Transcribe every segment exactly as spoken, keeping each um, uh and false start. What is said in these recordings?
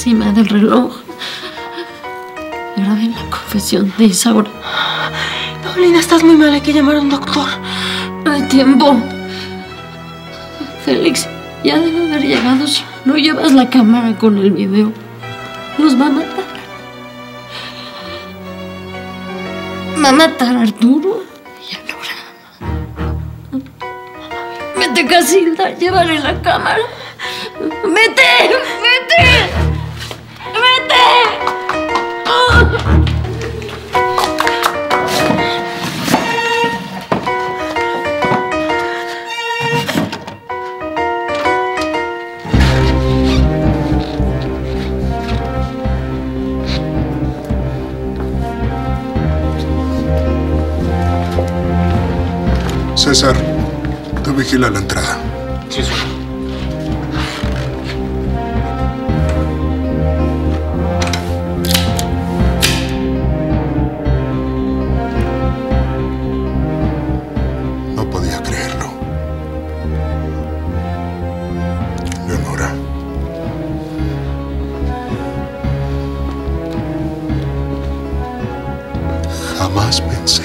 encima del reloj. Grabé la confesión de Isaura. Paulina, estás muy mal, hay que llamar a un doctor. No hay tiempo. Félix ya debe haber llegado. No llevas la cámara con el video. Los va a matar. Va a matar a Arturo y a Nora. Vete, Casilda, llévale la cámara. ¡Vete! ¡Vete! ¡Vete! ¡Oh! César, tú vigila la entrada. Sí, señor. No podía creerlo. Leonora. Jamás pensé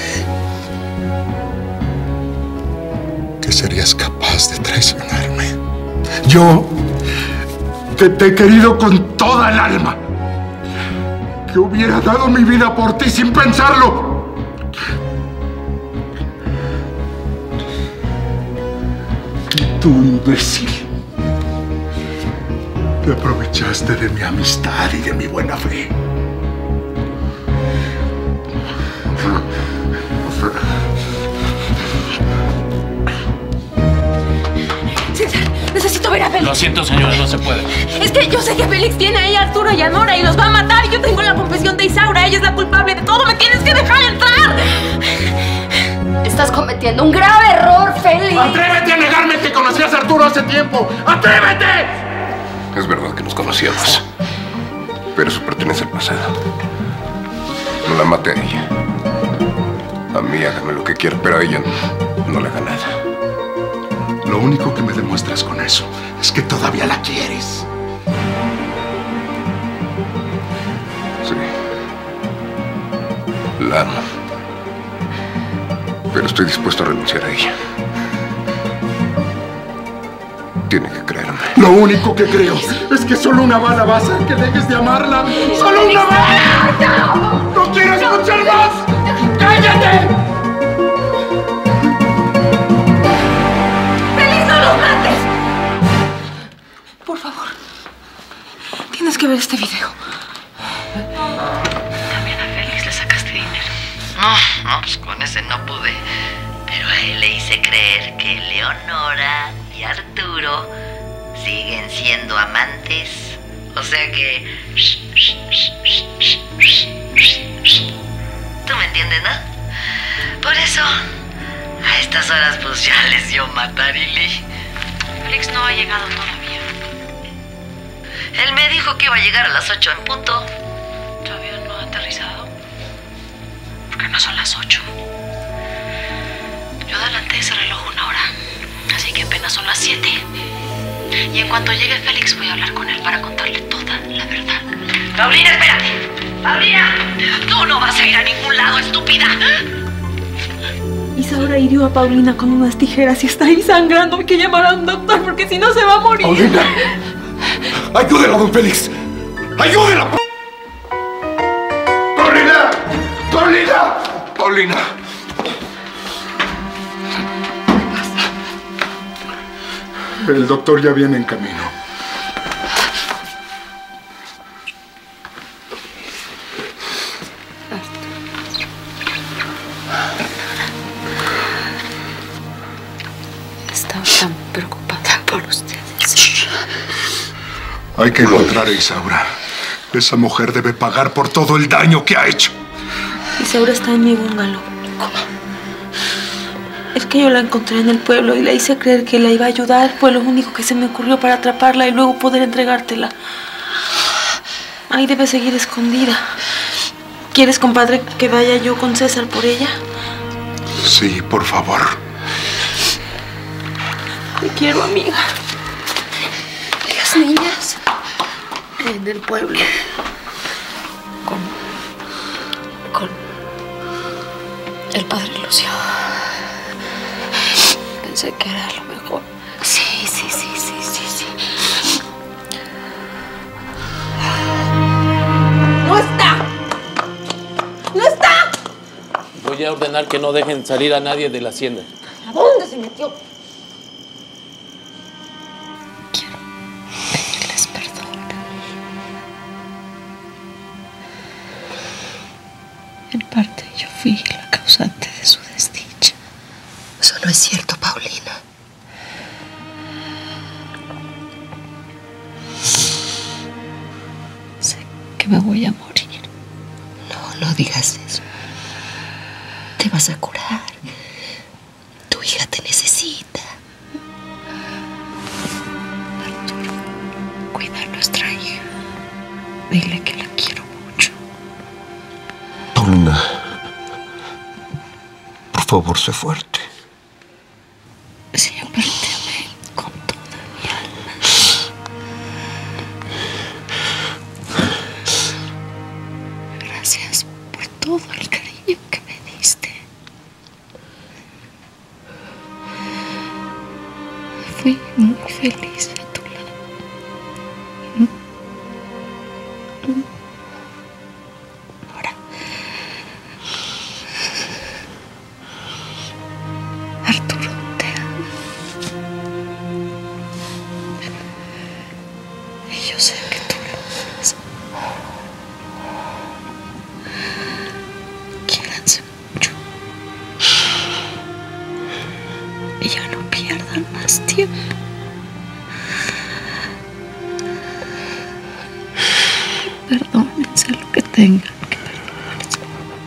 que serías capaz de traicionarme. Yo, que te he querido con toda el alma, que hubiera dado mi vida por ti sin pensarlo. Y tú, imbécil, te aprovechaste de mi amistad y de mi buena fe. Necesito ver a Félix. Lo siento, señora, no se puede. Es que yo sé que Félix tiene ahí a Arturo y a Nora y los va a matar. Yo tengo la confesión de Isaura. Ella es la culpable de todo. ¡Me tienes que dejar entrar! Estás cometiendo un grave error, Félix. ¡Atrévete a negarme que conocías a Arturo hace tiempo! ¡Atrévete! Es verdad que nos conocíamos, pero eso pertenece al pasado. No la maté a ella. A mí hágame lo que quiera, pero a ella no, no le haga nada. Lo único que me demuestras con eso es que todavía la quieres. Sí. La amo. Pero estoy dispuesto a renunciar a ella. Tiene que creerme. Lo único que creo es que solo una bala va a hacer que dejes de amarla. ¡Solo una bala! ¡No quiero escuchar más! ¡Cállate! Por favor, tienes que ver este video. También a Félix le sacaste dinero. No, no, pues con ese no pude. Pero a él le hice creer que Leonora y Arturo siguen siendo amantes. O sea que... ¿Tú me entiendes, no? Por eso, a estas horas pues ya les dio matarili. Félix no ha llegado todavía. Él me dijo que iba a llegar a las ocho en punto. ¿Todavía no ha aterrizado? Porque no son las ocho. Yo adelanté ese reloj una hora, así que apenas son las siete. Y en cuanto llegue Félix voy a hablar con él para contarle toda la verdad. ¡Paulina, espérate! ¡Paulina! ¡Tú no vas a ir a ningún lado, estúpida! Isaura hirió a Paulina con unas tijeras y está ahí sangrando. Hay que llamar a un doctor porque si no se va a morir. ¡Paulina! ¡Ayúdela, don Félix! ¡Ayúdela! ¡Paulina! ¡Paulina! ¡Paulina! El doctor ya viene en camino. Estaba tan preocupada por ustedes. Hay que encontrar a Isaura. Esa mujer debe pagar por todo el daño que ha hecho. Isaura está en mi bungalow. ¿Cómo? Es que yo la encontré en el pueblo y le hice creer que la iba a ayudar. Fue lo único que se me ocurrió para atraparla y luego poder entregártela. Ahí debe seguir escondida. ¿Quieres, compadre, que vaya yo con César por ella? Sí, por favor. Te quiero, amiga. Las niñas. en el pueblo con, con el padre Lucio. Pensé que era lo mejor. Sí, sí, sí, sí, sí, sí. ¡No está! ¡No está! Voy a ordenar que no dejen salir a nadie de la hacienda. ¿A dónde se metió? Quiero pedirles perdón. En parte yo fui la causante de su desdicha. Eso no es cierto, Paulina. Sé que me voy a morir. No, no digas eso. Te vas a curar. Tu hija te necesita. Arturo, cuida a nuestra hija. Dile que la quiero mucho. Paulina, por favor, sé fuerte. Siempre te amé con toda mi alma. Gracias por todo el cariño que me diste. Fui muy feliz a tu lado. Ahora, Arturo, te amo. Y yo sé que tú lo amas. Quiéranse mucho. Y ya no pierdan más tiempo. Perdónense lo que tengan que perdonarse.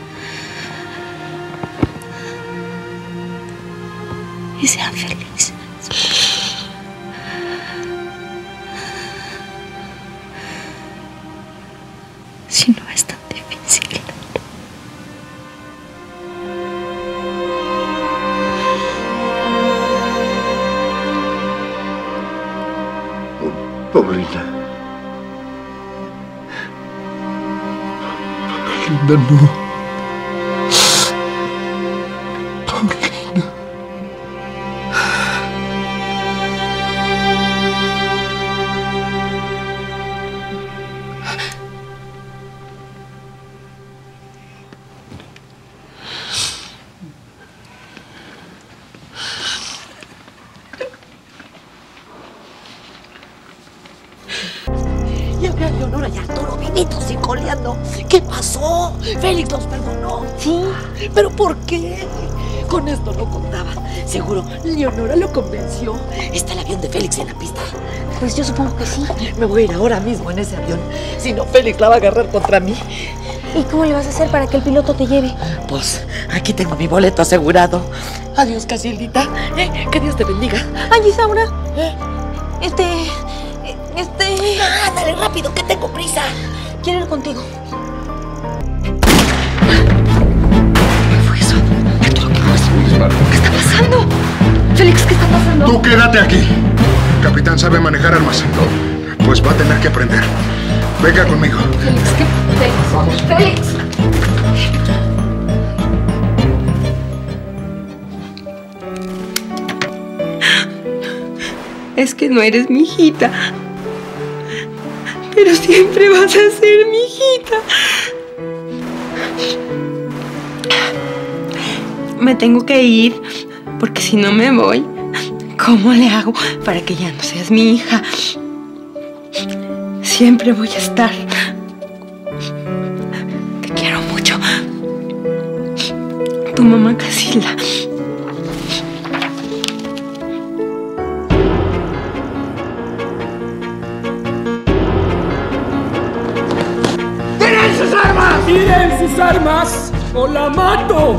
Y sean felices. Si no es tan difícil. Paulina. Paulina, no. Paulina. Ya vi a Leonora y Arturo vivitos y coleando. ¿Qué pasó? Félix los perdonó. Sí. ¿Pero por qué? Con esto no contaba. Seguro Leonora lo convenció. Está el avión de Félix en la pista. Pues yo supongo que sí. Me voy a ir ahora mismo en ese avión. Si no, Félix la va a agarrar contra mí. ¿Y cómo le vas a hacer para que el piloto te lleve? Pues aquí tengo mi boleto asegurado. Adiós, Casielita. Eh, que Dios te bendiga. Ay, Isaura. ¿Eh? Este... Este... Ándale rápido, que tengo prisa. Quiero ir contigo. ¿Qué fue eso? Arturo, ¿qué pasa? Un disparo. ¿Qué está pasando? Félix, ¿qué está pasando? Tú quédate aquí. El capitán sabe manejar armas. Pues va a tener que aprender. Venga conmigo. Félix, ¿qué? Félix, Félix. Es que no eres mi hijita. Pero siempre vas a ser mi hijita. Me tengo que ir, porque si no me voy, ¿cómo le hago para que ya no seas mi hija? Siempre voy a estar. Te quiero mucho. Tu mamá Casilda. ¡Tiren sus armas! ¡Tiren sus armas o la mato!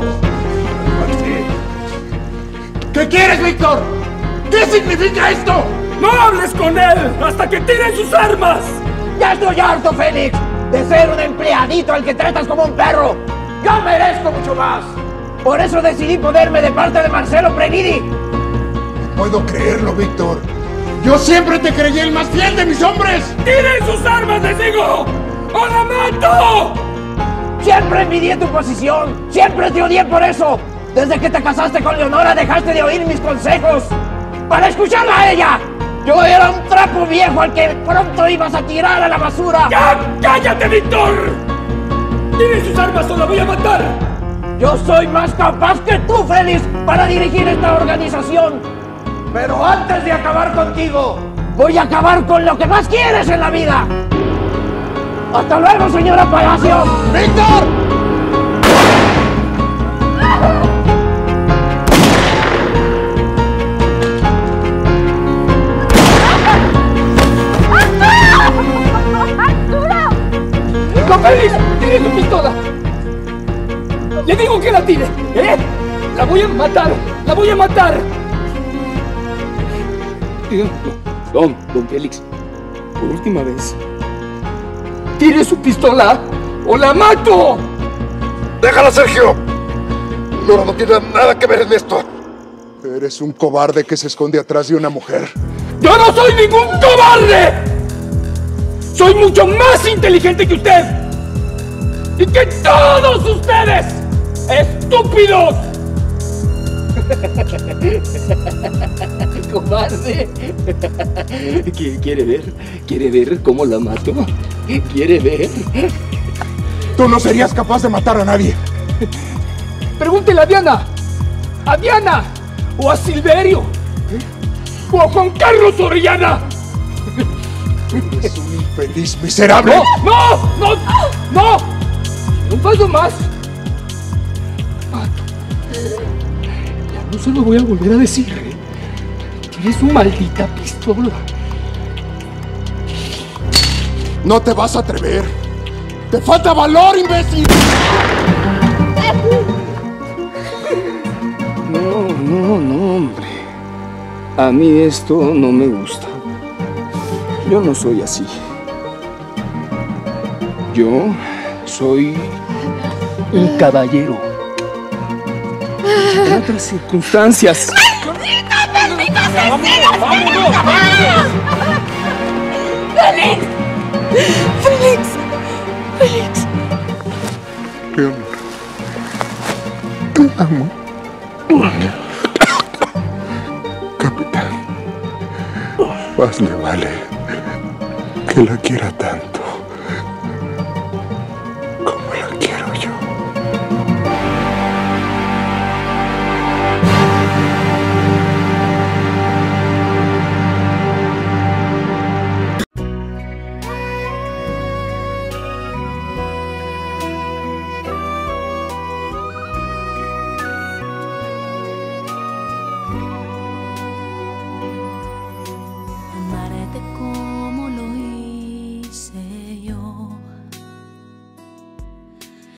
¿Qué quieres, Víctor? ¿Qué significa esto? ¡No hables con él hasta que tiren sus armas! Ya estoy harto, Félix, de ser un empleadito al que tratas como un perro. Yo merezco mucho más. Por eso decidí ponerme de parte de Marcelo Prenidi. No puedo creerlo, Víctor. Yo siempre te creí el más fiel de mis hombres. ¡Tiren sus armas, les digo! ¡O la mato! Siempre envidié tu posición. Siempre te odié por eso. Desde que te casaste con Leonora dejaste de oír mis consejos para escucharla a ella. Yo era un trapo viejo al que pronto ibas a tirar a la basura. ¡Ya! ¡Cállate, Víctor! ¡Tiren sus armas o la voy a matar! Yo soy más capaz que tú, Félix, para dirigir esta organización. Pero antes de acabar contigo, voy a acabar con lo que más quieres en la vida. ¡Hasta luego, señora Palacio! ¡Víctor! ¡No, Félix! ¡Tire tu pistola! ¡Le digo que la tire! ¿Eh? ¡La voy a matar! ¡La voy a matar! Don, don Félix, por última vez, tire su pistola o la mato. ¡Déjala, Sergio! Nora no tiene nada que ver en esto. Eres un cobarde que se esconde atrás de una mujer. ¡Yo no soy ningún cobarde! ¡Soy mucho más inteligente que usted! ¡Y que todos ustedes! ¡Estúpidos! ¿Cobarde? ¿Quiere ver? ¿Quiere ver cómo la mato? ¿Quiere ver? Tú no serías capaz de matar a nadie. Pregúntele a Diana. A Diana. O a Silverio. O a Juan Carlos Orellana. Eres un infeliz miserable. ¡No! ¡No! ¡No! ¡No! Un paso más. Mato. Ya no se lo voy a volver a decir. Tienes su maldita pistola. No te vas a atrever. ¡Te falta valor, imbécil! No, no, no, hombre. A mí esto no me gusta. Yo no soy así. Yo soy un caballero. En otras circunstancias. ¡Félix! ¡Félix! ¡Félix! Leonor, te amo. Capitán, más le vale que la quiera tanto.